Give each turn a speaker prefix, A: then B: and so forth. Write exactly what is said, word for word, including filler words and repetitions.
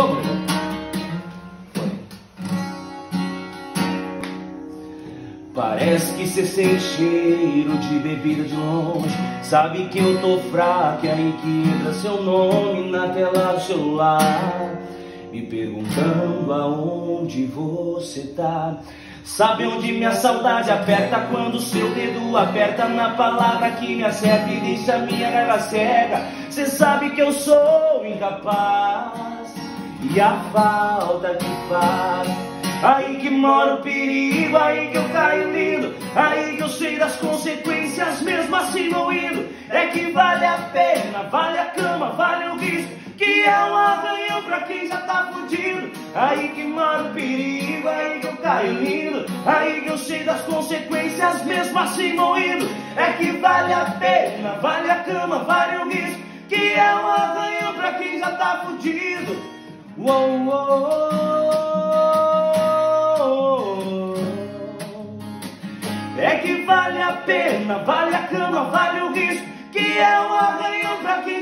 A: novo. Parece que cê sente cheiro de bebida de longe. Sabe que eu tô fraco, é aí que entra seu nome na tela do celular, me perguntando aonde você tá. Sabe onde minha saudade aperta quando seu dedo aperta na palavra que me acerta e deixa minha raiva cega. Cê sabe que eu sou incapaz e a falta que faz. Aí que mora o perigo, aí que eu caio lindo, aí que eu sei das consequências, mesmo assim vou indo. É que vale a pena, vale a cama, vale o risco, que é um arranhão pra quem já tá fudido. Aí que mora o perigo, aí que eu caio lindo, aí que eu sei das consequências, mesmo assim vou indo. É que vale a pena, vale a cama, vale o risco, que é um arranhão pra quem já tá fudido. Uou, uou, uou. É que vale a pena, vale a cama, vale o risco, que é um arranhão pra quem